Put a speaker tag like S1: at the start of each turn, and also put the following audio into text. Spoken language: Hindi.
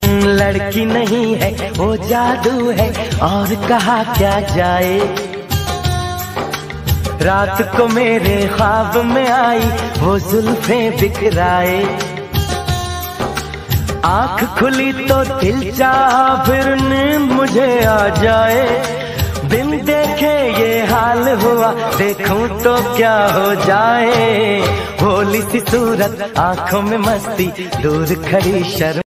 S1: लड़की नहीं है वो जादू है और कहा क्या जाए। रात को मेरे ख्वाब में आई वो जुल्फें बिखराए। आँख खुली तो दिल चाहा फिर नींद मुझे आ जाए। बिन देखे ये हाल हुआ देखूं तो क्या हो जाए। भोली सी सूरत आंखों में मस्ती दूर खड़ी शर्म।